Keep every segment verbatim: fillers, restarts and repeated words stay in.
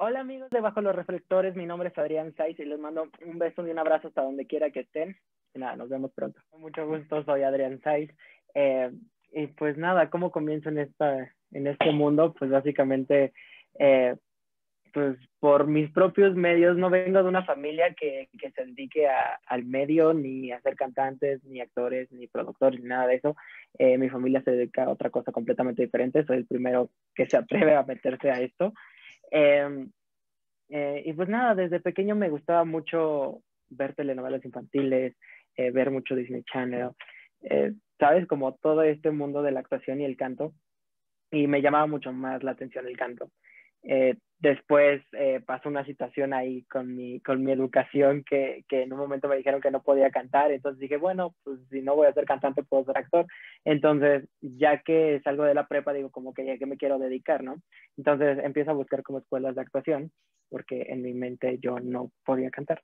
Hola amigos de Bajo los Reflectores, mi nombre es Adrián Saiz y les mando un beso y un abrazo hasta donde quiera que estén. Y nada, nos vemos pronto. Mucho gusto, soy Adrián Saiz. Eh, y pues nada, ¿cómo comienzo en, esta, en este mundo? Pues básicamente, eh, pues por mis propios medios, no vengo de una familia que, que se dedique a, al medio, ni a ser cantantes, ni actores, ni productores, ni nada de eso. Eh, mi familia se dedica a otra cosa completamente diferente. Soy el primero que se atreve a meterse a esto. Eh, eh, y pues nada, desde pequeño me gustaba mucho ver telenovelas infantiles, eh, ver mucho Disney Channel, eh, ¿sabes? Como todo este mundo de la actuación y el canto. Y me llamaba mucho más la atención el canto. Eh, después eh, pasó una situación ahí con mi, con mi educación que, que en un momento me dijeron que no podía cantar, entonces dije, bueno, pues si no voy a ser cantante, puedo ser actor. Entonces, ya que salgo de la prepa, digo como que ya que me quiero dedicar, ¿no? Entonces empiezo a buscar como escuelas de actuación, porque en mi mente yo no podía cantar.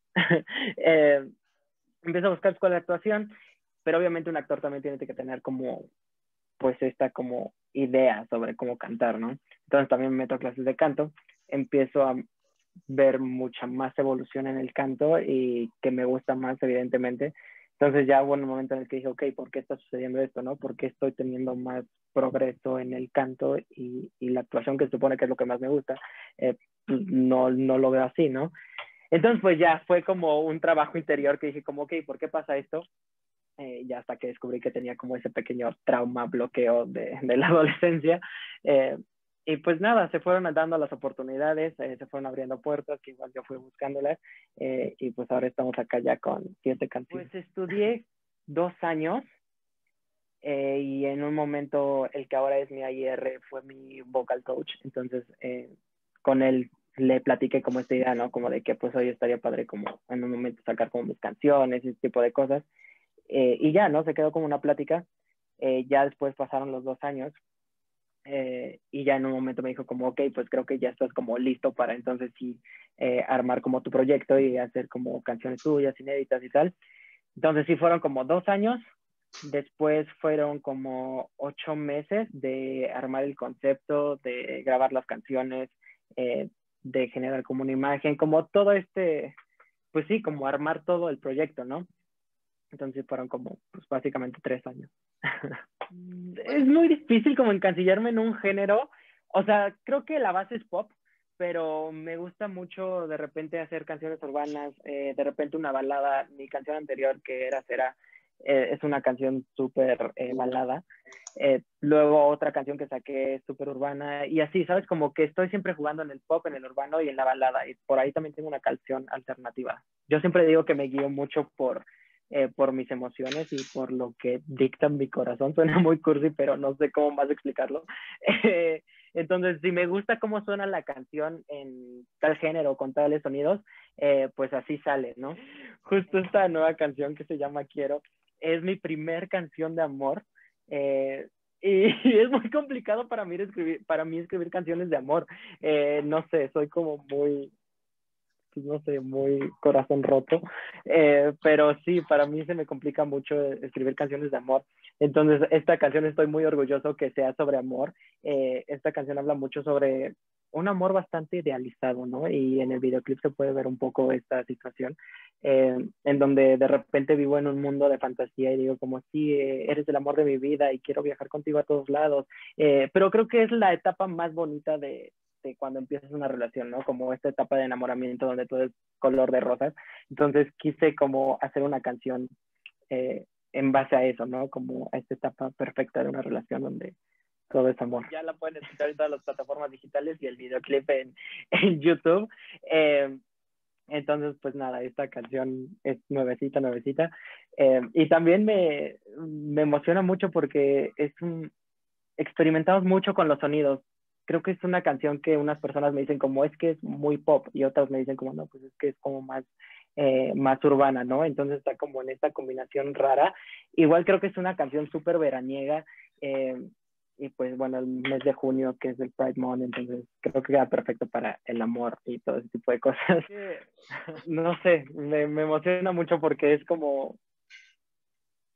eh, empiezo a buscar escuelas de actuación, pero obviamente un actor también tiene que tener como pues esta como idea sobre cómo cantar, ¿no? Entonces también me meto a clases de canto, empiezo a ver mucha más evolución en el canto y que me gusta más, evidentemente. Entonces ya hubo un momento en el que dije, ok, ¿por qué está sucediendo esto, no? ¿Por qué estoy teniendo más progreso en el canto y, y la actuación, que se supone que es lo que más me gusta? Eh, pues no, no lo veo así, ¿no? Entonces pues ya fue como un trabajo interior que dije como, ok, ¿por qué pasa esto? Eh, ya hasta que descubrí que tenía como ese pequeño trauma, bloqueo de, de la adolescencia. Eh, y pues nada, se fueron dando las oportunidades, eh, se fueron abriendo puertas, que igual yo fui buscándolas, eh, y pues ahora estamos acá ya con siete canciones. Pues estudié dos años, eh, y en un momento el que ahora es mi A I R fue mi vocal coach, entonces eh, con él le platiqué como esta idea, ¿no? Como de que pues hoy estaría padre como en un momento sacar como mis canciones y ese tipo de cosas. Eh, y ya, ¿no? Se quedó como una plática. Eh, ya después pasaron los dos años, eh, y ya en un momento me dijo como, ok, pues creo que ya estás como listo para entonces sí eh, armar como tu proyecto y hacer como canciones tuyas, inéditas y tal. Entonces sí fueron como dos años, después fueron como ocho meses de armar el concepto, de grabar las canciones, eh, de generar como una imagen, como todo este, pues sí, como armar todo el proyecto, ¿no? Entonces fueron como, pues básicamente tres años. Es muy difícil como encasillarme en un género. O sea, creo que la base es pop, pero me gusta mucho de repente hacer canciones urbanas, eh, de repente una balada. Mi canción anterior, que era Cera, eh, es una canción súper eh, balada. Eh, luego otra canción que saqué es súper urbana. Y así, ¿sabes? Como que estoy siempre jugando en el pop, en el urbano y en la balada. Y por ahí también tengo una canción alternativa. Yo siempre digo que me guío mucho por eh, por mis emociones y por lo que dicta mi corazón. Suena muy cursi, pero no sé cómo más explicarlo. Eh, entonces, si me gusta cómo suena la canción en tal género, con tales sonidos, eh, pues así sale, ¿no? Justo esta nueva canción que se llama Quiero es mi primer canción de amor. Eh, y, y es muy complicado para mí escribir, para mí escribir canciones de amor. Eh, no sé, soy como muy, pues no sé, muy corazón roto, eh, pero sí, para mí se me complica mucho escribir canciones de amor. Entonces, esta canción estoy muy orgulloso que sea sobre amor. Eh, esta canción habla mucho sobre un amor bastante idealizado, ¿no? Y en el videoclip se puede ver un poco esta situación, eh, en donde de repente vivo en un mundo de fantasía y digo como, sí, eh, eres el amor de mi vida y quiero viajar contigo a todos lados. Eh, pero creo que es la etapa más bonita de, de cuando empiezas una relación, ¿no? Como esta etapa de enamoramiento donde todo es color de rosas. Entonces quise como hacer una canción eh, en base a eso, ¿no? Como a esta etapa perfecta de una relación donde todo es amor. Ya la pueden escuchar en todas las plataformas digitales y el videoclip en, en YouTube. Eh, entonces, pues nada, esta canción es nuevecita, nuevecita. Eh, y también me, me emociona mucho porque es un, experimentamos mucho con los sonidos. Creo que es una canción que unas personas me dicen como es que es muy pop y otras me dicen como no, pues es que es como más, eh, más urbana, ¿no? Entonces está como en esta combinación rara. Igual creo que es una canción súper veraniega, eh, y pues bueno, el mes de junio que es el Pride Month, entonces creo que queda perfecto para el amor y todo ese tipo de cosas. No sé, me, me emociona mucho porque es como,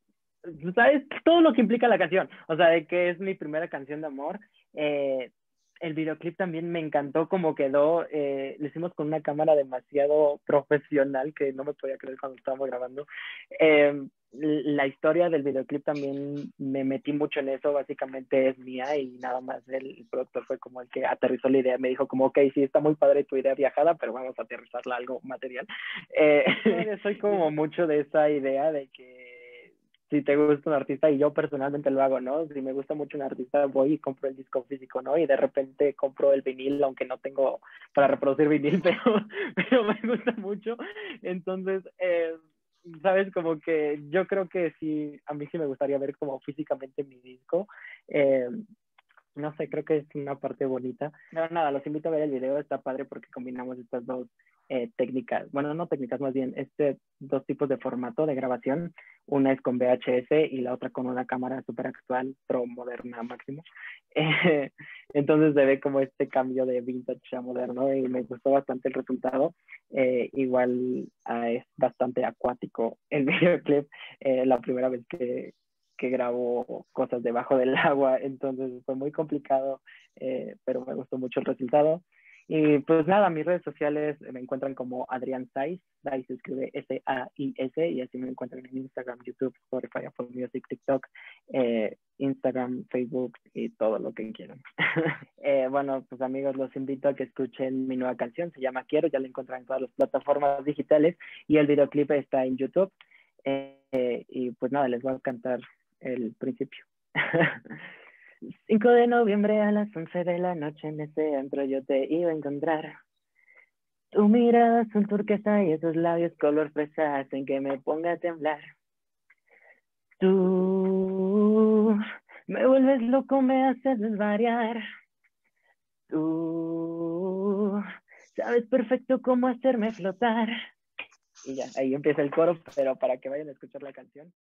¿sabes? Todo lo que implica la canción, o sea, de que es mi primera canción de amor, eh, el videoclip también me encantó cómo quedó. Eh, lo hicimos con una cámara demasiado profesional que no me podía creer cuando estábamos grabando. Eh, la historia del videoclip también me metí mucho en eso, básicamente es mía y nada más el, el productor fue como el que aterrizó la idea, me dijo como, ok, sí, está muy padre tu idea viajada, pero vamos a aterrizarla a algo material. Eh, soy como mucho de esa idea de que si te gusta un artista, y yo personalmente lo hago, ¿no? Si me gusta mucho un artista, voy y compro el disco físico, ¿no? Y de repente compro el vinil, aunque no tengo para reproducir vinil, pero, pero me gusta mucho. Entonces, eh, sabes, como que yo creo que sí, a mí sí me gustaría ver como físicamente mi disco. Eh, no sé, creo que es una parte bonita. Pero nada, los invito a ver el video, está padre porque combinamos estas dos eh, técnicas, bueno, no técnicas, más bien, este dos tipos de formato de grabación. Una es con V H S y la otra con una cámara súper actual, pro moderna máximo. Eh, entonces se ve como este cambio de vintage a moderno y me gustó bastante el resultado. Eh, igual uh, es bastante acuático el videoclip, eh, la primera vez que, que grabo cosas debajo del agua, entonces fue muy complicado, eh, pero me gustó mucho el resultado. Y pues nada, mis redes sociales me encuentran como Adrián Saiz, Saiz se escribe S A I S, y así me encuentran en Instagram, YouTube, Spotify, Apple Music, TikTok, eh, Instagram, Facebook y todo lo que quieran. eh, bueno, pues amigos, los invito a que escuchen mi nueva canción, se llama Quiero, ya la encuentran en todas las plataformas digitales y el videoclip está en YouTube. Eh, y pues nada, les voy a cantar el principio. cinco de noviembre a las once de la noche en ese antro yo te iba a encontrar. Tu mirada azul turquesa y esos labios color fresa hacen que me ponga a temblar. Tú me vuelves loco, me haces desvariar. Tú sabes perfecto cómo hacerme flotar. Y ya, ahí empieza el coro, pero para que vayan a escuchar la canción.